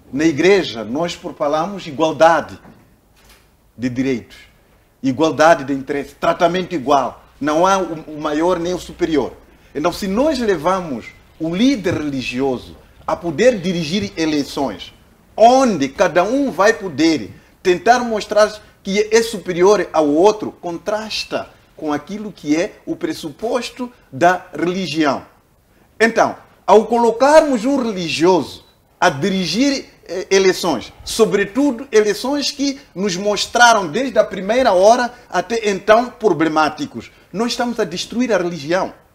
Na igreja, nós propalamos igualdade de direitos, igualdade de interesse, tratamento igual. Não há o maior nem o superior. Então, se nós levamos o líder religioso a poder dirigir eleições, onde cada um vai poder tentar mostrar que é superior ao outro, contrasta com aquilo que é o pressuposto da religião. Então, ao colocarmos um religioso a dirigir eleições, sobretudo eleições que nos mostraram desde a primeira hora até então problemáticos, nós estamos a destruir a religião.